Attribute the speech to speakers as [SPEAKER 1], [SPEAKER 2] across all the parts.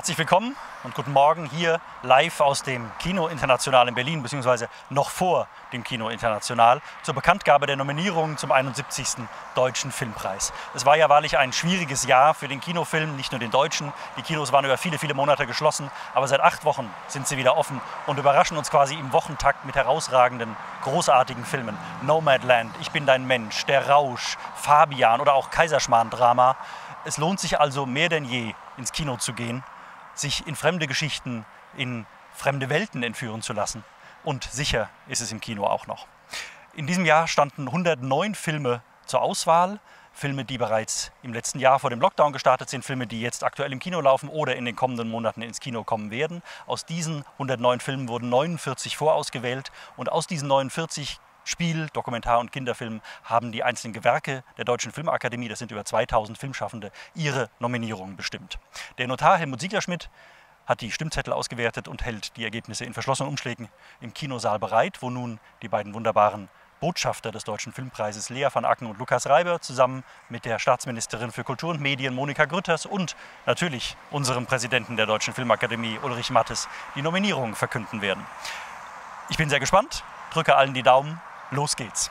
[SPEAKER 1] Herzlich willkommen und guten Morgen hier live aus dem Kino International in Berlin, beziehungsweise noch vor dem Kino International, zur Bekanntgabe der Nominierungen zum 71. Deutschen Filmpreis. Es war ja wahrlich ein schwieriges Jahr für den Kinofilm, nicht nur den deutschen. Die Kinos waren über viele, viele Monate geschlossen, aber seit 8 Wochen sind sie wieder offen und überraschen uns quasi im Wochentakt mit herausragenden, großartigen Filmen. Nomadland, Ich bin dein Mensch, Der Rausch, Fabian oder auch Kaiserschmarrn-Drama. Es lohnt sich also mehr denn je, ins Kino zu gehen, sich in fremde Geschichten, in fremde Welten entführen zu lassen. Und sicher ist es im Kino auch noch. In diesem Jahr standen 109 Filme zur Auswahl. Filme, die bereits im letzten Jahr vor dem Lockdown gestartet sind, Filme, die jetzt aktuell im Kino laufen oder in den kommenden Monaten ins Kino kommen werden. Aus diesen 109 Filmen wurden 49 vorausgewählt und aus diesen 49 Spiel-, Dokumentar- und Kinderfilmen haben die einzelnen Gewerke der Deutschen Filmakademie, das sind über 2000 Filmschaffende, ihre Nominierungen bestimmt. Der Notar Helmut Sieglerschmidt hat die Stimmzettel ausgewertet und hält die Ergebnisse in verschlossenen Umschlägen im Kinosaal bereit, wo nun die beiden wunderbaren Botschafter des Deutschen Filmpreises, Lea van Acken und Lukas Reiber, zusammen mit der Staatsministerin für Kultur und Medien, Monika Grütters, und natürlich unserem Präsidenten der Deutschen Filmakademie, Ulrich Mattes, die Nominierungen verkünden werden. Ich bin sehr gespannt, drücke allen die Daumen. Los geht's!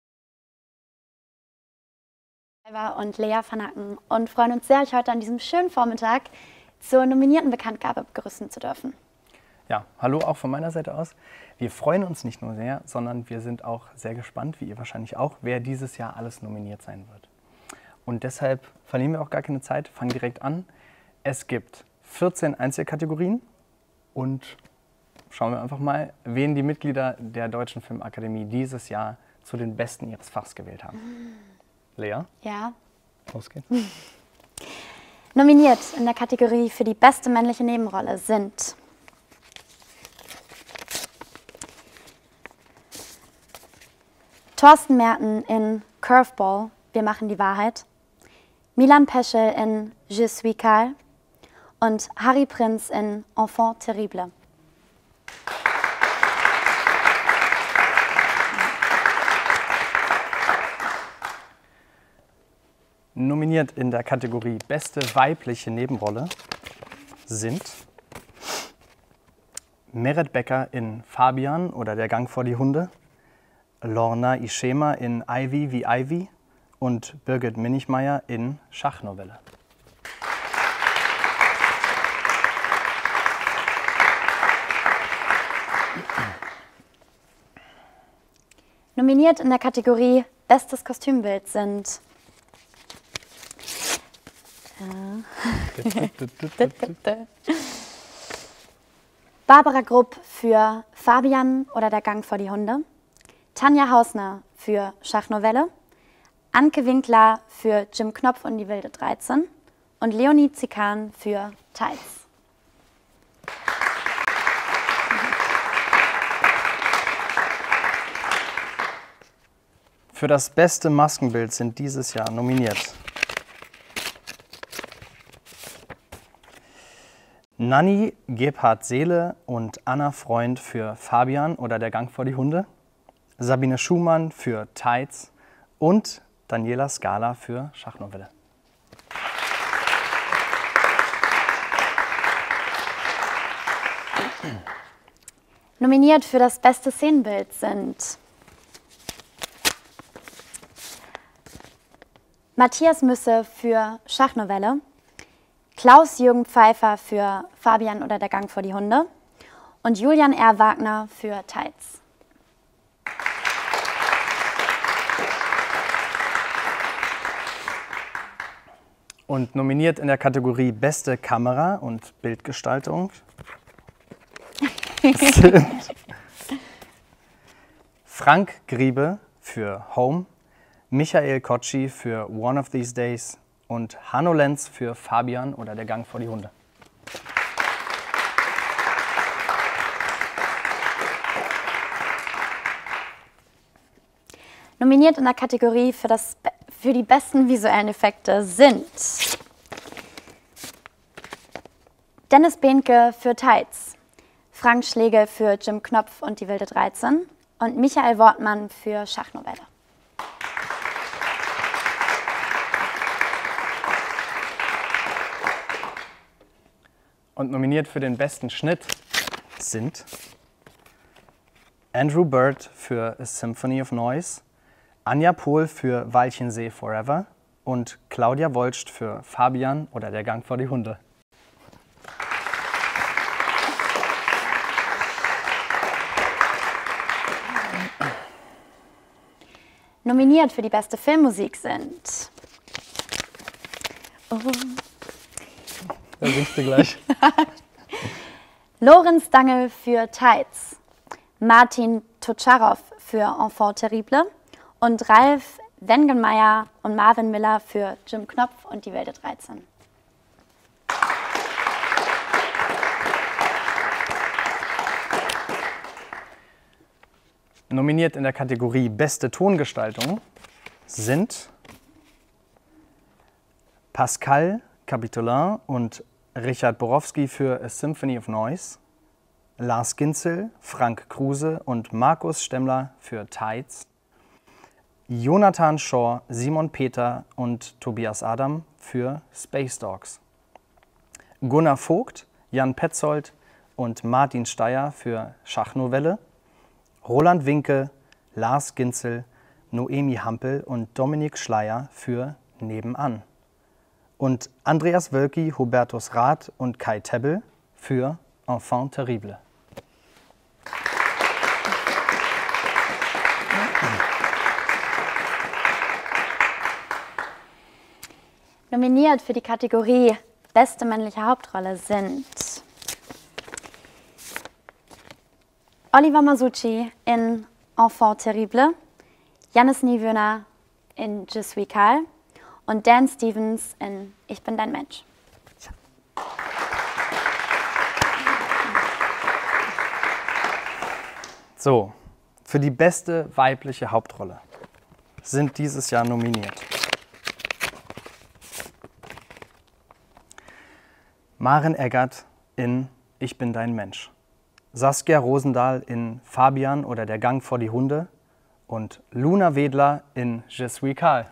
[SPEAKER 2] Und Lea van Acken und freuen uns sehr, euch heute an diesem schönen Vormittag zur nominierten Bekanntgabe begrüßen zu dürfen.
[SPEAKER 3] Ja, hallo auch von meiner Seite aus. Wir freuen uns nicht nur sehr, sondern wir sind auch sehr gespannt, wie ihr wahrscheinlich auch, wer dieses Jahr alles nominiert sein wird. Und deshalb verlieren wir auch gar keine Zeit, fangen direkt an. Es gibt 14 Einzelkategorien und schauen wir einfach mal, wen die Mitglieder der Deutschen Filmakademie dieses Jahr zu den Besten ihres Fachs gewählt haben. Lea?
[SPEAKER 2] Ja.
[SPEAKER 3] Los geht's.
[SPEAKER 2] Nominiert in der Kategorie für die beste männliche Nebenrolle sind Thorsten Merten in Curveball, Wir machen die Wahrheit, Milan Peschel in Je suis Karl und Harry Prinz in Enfant terrible.
[SPEAKER 3] Nominiert in der Kategorie Beste weibliche Nebenrolle sind Meret Becker in Fabian oder Der Gang vor die Hunde, Lorna Ishema in Ivy wie Ivy und Birgit Minichmeier in Schachnovelle.
[SPEAKER 2] Nominiert in der Kategorie Bestes Kostümbild sind Barbara Grupp für Fabian oder Der Gang vor die Hunde, Tanja Hausner für Schachnovelle, Anke Winkler für Jim Knopf und die wilde 13 und Leonie Zikan für Tights.
[SPEAKER 3] Für das beste Maskenbild sind dieses Jahr nominiert Nanni Gebhardt-Seele und Anna Freund für Fabian oder Der Gang vor die Hunde, Sabine Schumann für Tights und Daniela Scala für Schachnovelle.
[SPEAKER 2] Nominiert für das beste Szenenbild sind Matthias Müsse für Schachnovelle, Klaus-Jürgen Pfeiffer für Fabian oder Der Gang vor die Hunde und Julian R. Wagner für Tights.
[SPEAKER 3] Und nominiert in der Kategorie Beste Kamera und Bildgestaltung sind Frank Griebe für Home, Michael Kocci für One of These Days und Hanno Lenz für Fabian oder Der Gang vor die Hunde.
[SPEAKER 2] Nominiert in der Kategorie für die besten visuellen Effekte sind Dennis Behnke für Tights, Frank Schlegel für Jim Knopf und die wilde 13 und Michael Wortmann für Schachnovelle.
[SPEAKER 3] Und nominiert für den besten Schnitt sind Andrew Bird für A Symphony of Noise, Anja Pohl für Walchensee Forever und Claudia Wolst für Fabian oder Der Gang vor die Hunde.
[SPEAKER 2] Nominiert für die beste Filmmusik sind
[SPEAKER 3] Da singst du gleich.
[SPEAKER 2] Lorenz Dangel für Tides, Martin Totscharow für Enfant Terrible und Ralf Wengenmeier und Marvin Miller für Jim Knopf und Die Wilde 13.
[SPEAKER 3] Nominiert in der Kategorie Beste Tongestaltung sind Pascal Capitolin und Richard Borowski für A Symphony of Noise, Lars Ginzel, Frank Kruse und Markus Stemmler für Tides, Jonathan Shaw, Simon Peter und Tobias Adam für Space Dogs, Gunnar Vogt, Jan Petzold und Martin Steyer für Schachnovelle, Roland Winke, Lars Ginzel, Noemi Hampel und Dominik Schleier für Nebenan. Und Andreas Wölki, Hubertus Rath und Kai Tebbel für Enfant Terrible.
[SPEAKER 2] Nominiert für die Kategorie Beste männliche Hauptrolle sind Oliver Masucci in Enfant Terrible, Jannis Niewöhner in Je suis Karl und Dan Stevens in Ich bin dein Mensch.
[SPEAKER 3] So, für die beste weibliche Hauptrolle sind dieses Jahr nominiert Maren Eggert in Ich bin dein Mensch, Saskia Rosendahl in Fabian oder Der Gang vor die Hunde und Luna Wedler in Je suis Karl.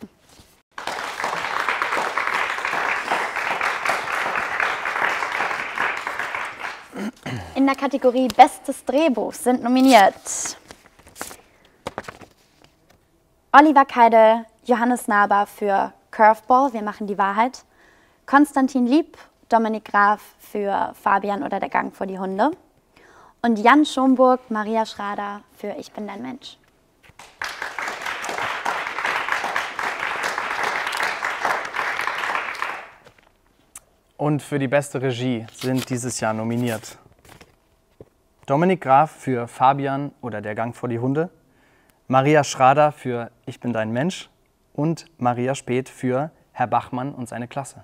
[SPEAKER 2] In der Kategorie Bestes Drehbuch sind nominiert Oliver Keidel, Johannes Naber für Curveball, Wir machen die Wahrheit, Konstantin Lieb, Dominik Graf für Fabian oder Der Gang vor die Hunde und Jan Schomburg, Maria Schrader für Ich bin dein Mensch.
[SPEAKER 3] Und für die beste Regie sind dieses Jahr nominiert Dominik Graf für Fabian oder Der Gang vor die Hunde, Maria Schrader für Ich bin dein Mensch und Maria Speth für Herr Bachmann und seine Klasse.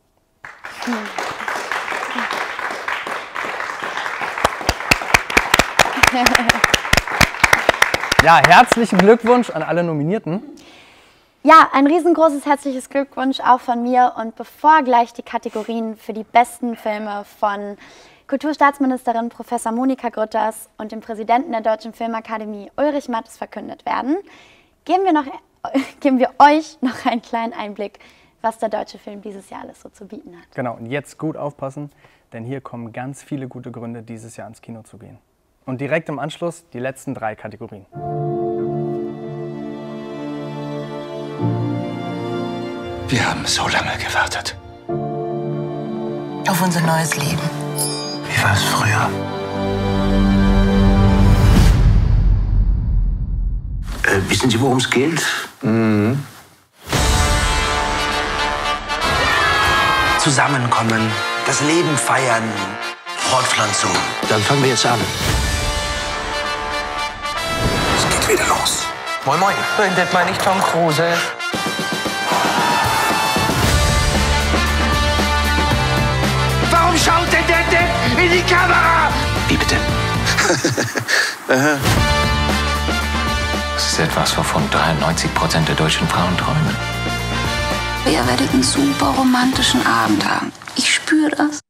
[SPEAKER 3] Ja, herzlichen Glückwunsch an alle Nominierten.
[SPEAKER 2] Ja, ein riesengroßes herzliches Glückwunsch auch von mir. Und bevor gleich die Kategorien für die besten Filme von Kulturstaatsministerin Professor Monika Grütters und dem Präsidenten der Deutschen Filmakademie Ulrich Mattes verkündet werden, geben wir euch noch einen kleinen Einblick, was der deutsche Film dieses Jahr alles so zu bieten hat.
[SPEAKER 3] Genau, und jetzt gut aufpassen, denn hier kommen ganz viele gute Gründe, dieses Jahr ins Kino zu gehen. Und direkt im Anschluss die letzten 3 Kategorien.
[SPEAKER 4] Wir haben so lange gewartet.
[SPEAKER 5] Auf unser neues Leben.
[SPEAKER 4] Wie war es früher? Wissen Sie, worum es geht? Mhm. Zusammenkommen, das Leben feiern, Fortpflanzung. Dann fangen wir jetzt an. Es geht wieder los.
[SPEAKER 5] Moin Moin. Findet man nicht Tom Kruse?
[SPEAKER 4] Warum schaut denn der Depp in die Kamera? Wie bitte?
[SPEAKER 5] Das ist etwas, wovon 93% der deutschen Frauen träumen.
[SPEAKER 6] Ihr werdet einen super romantischen Abend haben. Ich spüre das.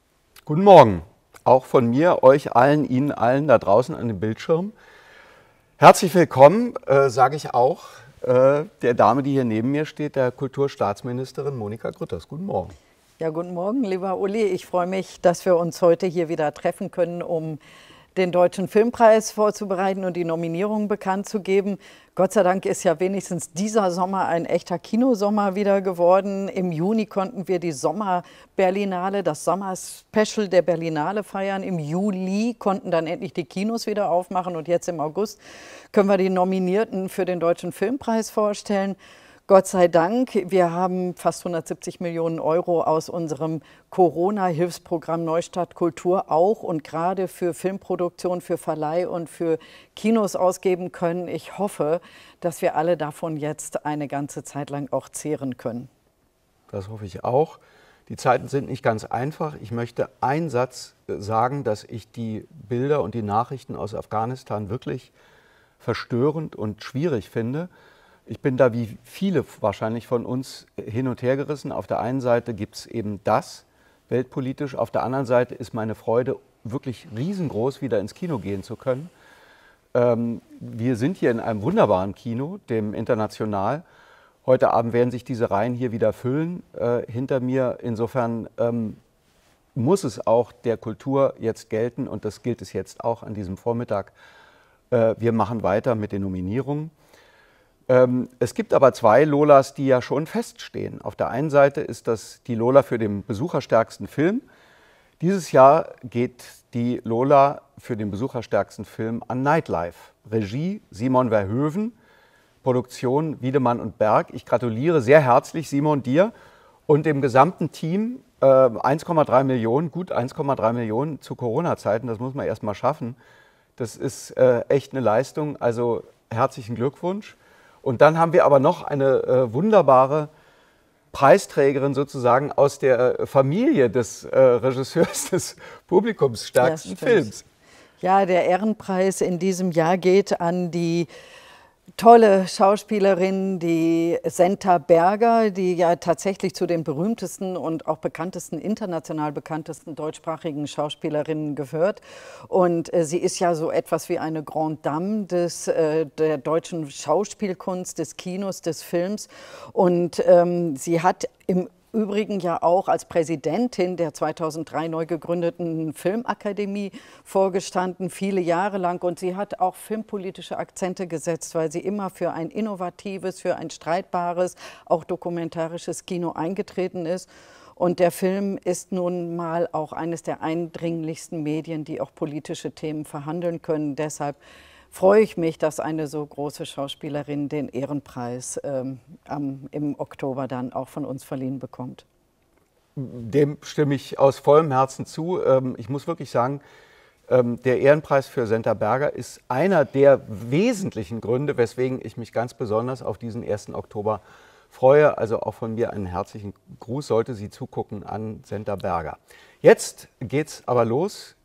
[SPEAKER 7] Guten Morgen. Auch von mir, euch allen, Ihnen allen da draußen an dem Bildschirm. Herzlich willkommen, sage ich auch, der Dame, die hier neben mir steht, der Kulturstaatsministerin Monika Grütters. Guten Morgen.
[SPEAKER 8] Ja, guten Morgen, lieber Uli. Ich freue mich, dass wir uns heute hier wieder treffen können, um den Deutschen Filmpreis vorzubereiten und die Nominierungen bekannt zu geben. Gott sei Dank ist ja wenigstens dieser Sommer ein echter Kinosommer wieder geworden. Im Juni konnten wir die Sommer-Berlinale, das Sommer-Special der Berlinale feiern. Im Juli konnten dann endlich die Kinos wieder aufmachen und jetzt im August können wir die Nominierten für den Deutschen Filmpreis vorstellen. Gott sei Dank, wir haben fast 170 Millionen Euro aus unserem Corona-Hilfsprogramm Neustadt Kultur auch und gerade für Filmproduktion, für Verleih und für Kinos ausgeben können. Ich hoffe, dass wir alle davon jetzt eine ganze Zeit lang auch zehren können.
[SPEAKER 7] Das hoffe ich auch. Die Zeiten sind nicht ganz einfach. Ich möchte einen Satz sagen, dass ich die Bilder und die Nachrichten aus Afghanistan wirklich verstörend und schwierig finde. Ich bin da wie viele wahrscheinlich von uns hin und her gerissen. Auf der einen Seite gibt es eben das weltpolitisch, auf der anderen Seite ist meine Freude wirklich riesengroß, wieder ins Kino gehen zu können. Wir sind hier in einem wunderbaren Kino, dem International. Heute Abend werden sich diese Reihen hier wieder füllen hinter mir. Insofern muss es auch der Kultur jetzt gelten und das gilt es jetzt auch an diesem Vormittag. Wir machen weiter mit den Nominierungen. Es gibt aber zwei Lolas, die ja schon feststehen. Auf der einen Seite ist das die Lola für den besucherstärksten Film. Dieses Jahr geht die Lola für den besucherstärksten Film an Nightlife. Regie Simon Verhoeven, Produktion Wiedemann und Berg. Ich gratuliere sehr herzlich Simon dir und dem gesamten Team. 1,3 Millionen, gut 1,3 Millionen zu Corona-Zeiten, das muss man erst mal schaffen. Das ist echt eine Leistung, also herzlichen Glückwunsch. Und dann haben wir aber noch eine wunderbare Preisträgerin sozusagen aus der Familie des Regisseurs des publikumsstärksten Films.
[SPEAKER 8] Ja, der Ehrenpreis in diesem Jahr geht an die tolle Schauspielerin, die Senta Berger, die ja tatsächlich zu den berühmtesten und auch bekanntesten, international bekanntesten deutschsprachigen Schauspielerinnen gehört. Und sie ist ja so etwas wie eine Grande Dame der deutschen Schauspielkunst, des Kinos, des Films. Und sie hat im Übrigen ja auch als Präsidentin der 2003 neu gegründeten Filmakademie vorgestanden, viele Jahre lang. Und sie hat auch filmpolitische Akzente gesetzt, weil sie immer für ein innovatives, für ein streitbares, auch dokumentarisches Kino eingetreten ist. Und der Film ist nun mal auch eines der eindringlichsten Medien, die auch politische Themen verhandeln können. Deshalb freue ich mich, dass eine so große Schauspielerin den Ehrenpreis im Oktober dann auch von uns verliehen bekommt.
[SPEAKER 7] Dem stimme ich aus vollem Herzen zu. Ich muss wirklich sagen, der Ehrenpreis für Senta Berger ist einer der wesentlichen Gründe, weswegen ich mich ganz besonders auf diesen 1. Oktober freue. Also auch von mir einen herzlichen Gruß, sollte sie zugucken, an Senta Berger. Jetzt geht's aber los.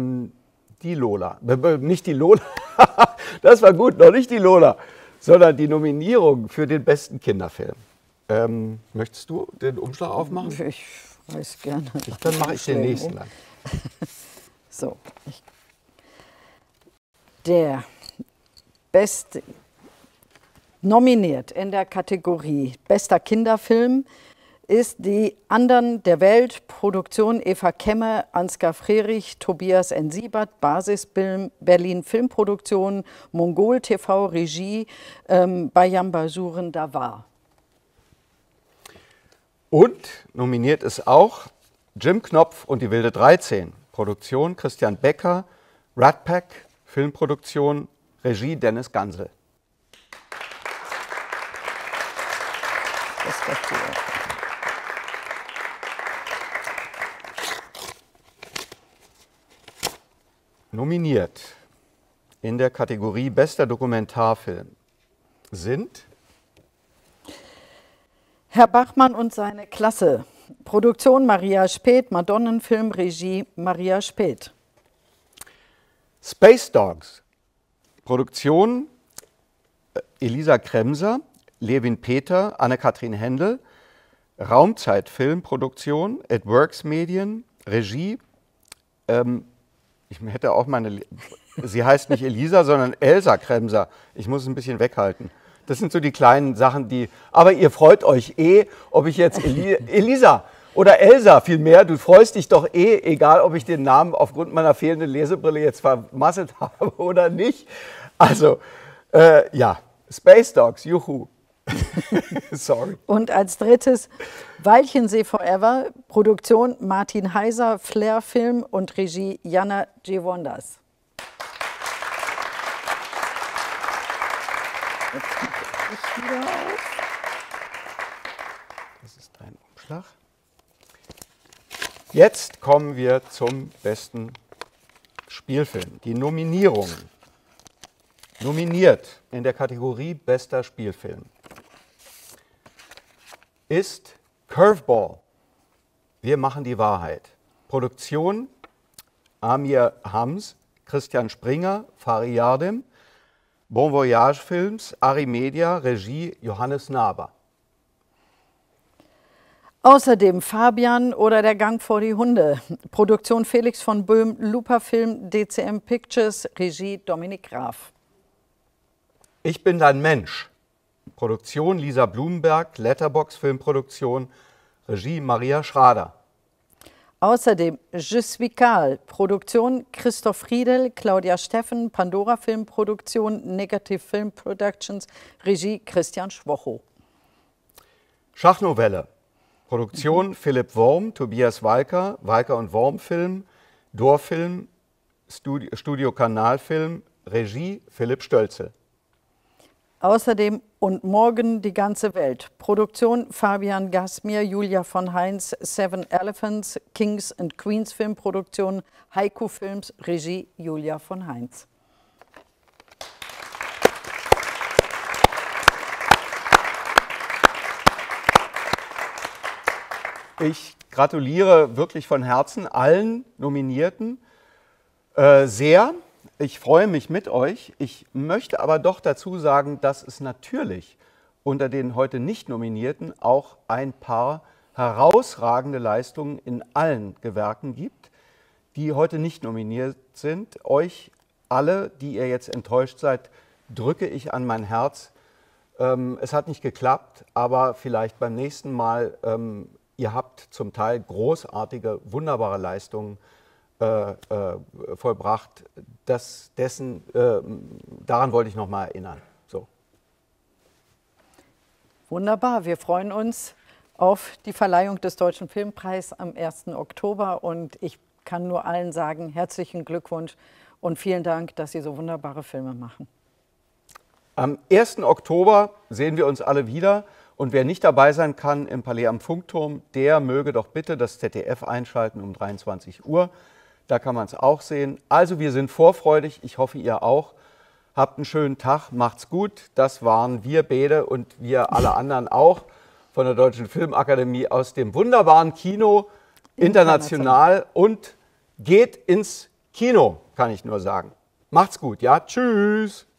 [SPEAKER 7] Die Lola, nicht die Lola, das war gut, noch nicht die Lola, sondern die Nominierung für den besten Kinderfilm. Möchtest du den Umschlag aufmachen?
[SPEAKER 8] Ich weiß gerne.
[SPEAKER 7] Dann mache ich den nächsten dann.
[SPEAKER 8] So. Der beste nominiert in der Kategorie bester Kinderfilm ist die Andern der Welt, Produktion Eva Kemme, Ansgar Frerich, Tobias N. Siebert, Basis Berlin Filmproduktion, Mongol TV, Regie, Bayam Bajuren Davar.
[SPEAKER 7] Und nominiert ist auch Jim Knopf und die Wilde 13, Produktion Christian Becker, Rat Pack, Filmproduktion, Regie Dennis Gansel.
[SPEAKER 8] Das ist das
[SPEAKER 7] Nominiert in der Kategorie Bester Dokumentarfilm sind
[SPEAKER 8] Herr Bachmann und seine Klasse. Produktion Maria Späth, Madonnenfilm, Regie Maria Späth.
[SPEAKER 7] Space Dogs. Produktion Elisa Kremser, Levin Peter, Anne-Kathrin Händel. Raumzeit-Filmproduktion, It Works Medien, Regie. Ich hätte auch meine Sie heißt nicht Elisa, sondern Elsa Kremser. Ich muss es ein bisschen weghalten. Das sind so die kleinen Sachen, die... Aber ihr freut euch ob ich jetzt Elisa oder Elsa vielmehr, du freust dich doch egal ob ich den Namen aufgrund meiner fehlenden Lesebrille jetzt vermasselt habe oder nicht. Also, ja, Space Dogs, juhu. Sorry.
[SPEAKER 8] Und als drittes Walchensee Forever, Produktion Martin Heiser, Flair Film und Regie Jana Givondas. Jetzt mache ich wieder auf.
[SPEAKER 7] Das ist dein Umschlag. Jetzt kommen wir zum besten Spielfilm. Die Nominierungen. Nominiert in der Kategorie Bester Spielfilm ist Curveball. Wir machen die Wahrheit. Produktion Amir Hams, Christian Springer, Fari Yardim, Bon Voyage Films, Arimedia, Regie Johannes Naber.
[SPEAKER 8] Außerdem Fabian oder Der Gang vor die Hunde. Produktion Felix von Böhm, Lupa Film, DCM Pictures, Regie Dominik Graf.
[SPEAKER 7] Ich bin dein Mensch. Produktion Lisa Blumenberg, Letterbox Filmproduktion, Regie Maria Schrader.
[SPEAKER 8] Außerdem Je suis Karl, Produktion Christoph Friedel, Claudia Steffen, Pandora Filmproduktion, Negative Film Productions, Regie Christian Schwocho.
[SPEAKER 7] Schachnovelle, Produktion Philipp Worm, Tobias Walker, Walker und Worm Film, Dorfilm, Studio Kanalfilm, Regie Philipp Stölzel.
[SPEAKER 8] Außerdem Und morgen die ganze Welt. Produktion Fabian Gasmier, Julia von Heinz, Seven Elephants, Kings and Queens Filmproduktion, Haiku Films, Regie Julia von Heinz.
[SPEAKER 7] Ich gratuliere wirklich von Herzen allen Nominierten sehr. Ich freue mich mit euch. Ich möchte aber doch dazu sagen, dass es natürlich unter den heute nicht Nominierten auch ein paar herausragende Leistungen in allen Gewerken gibt, die heute nicht nominiert sind. Euch alle, die ihr jetzt enttäuscht seid, drücke ich an mein Herz. Es hat nicht geklappt, aber vielleicht beim nächsten Mal. Ihr habt zum Teil großartige, wunderbare Leistungen vollbracht. Daran wollte ich noch mal erinnern. So.
[SPEAKER 8] Wunderbar, wir freuen uns auf die Verleihung des Deutschen Filmpreises am 1. Oktober und ich kann nur allen sagen, herzlichen Glückwunsch und vielen Dank, dass Sie so wunderbare Filme machen.
[SPEAKER 7] Am 1. Oktober sehen wir uns alle wieder und wer nicht dabei sein kann im Palais am Funkturm, der möge doch bitte das ZDF einschalten um 23 Uhr. Da kann man es auch sehen. Also wir sind vorfreudig, ich hoffe ihr auch. Habt einen schönen Tag, macht's gut. Das waren wir beide und wir alle anderen auch von der Deutschen Filmakademie aus dem wunderbaren Kino international und geht ins Kino, kann ich nur sagen. Macht's gut, ja, tschüss.